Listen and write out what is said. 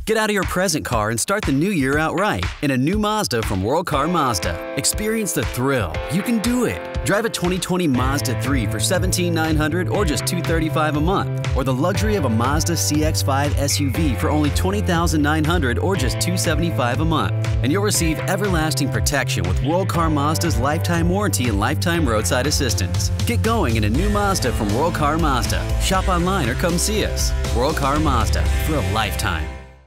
Get out of your present car and start the new year out right in a new Mazda from World Car Mazda. Experience the thrill. You can do it. Drive a 2020 Mazda 3 for $17,900 or just $235 a month. Or the luxury of a Mazda CX-5 SUV for only $20,900 or just $275 a month. And you'll receive everlasting protection with World Car Mazda's lifetime warranty and lifetime roadside assistance. Get going in a new Mazda from World Car Mazda. Shop online or come see us. World Car Mazda for a lifetime.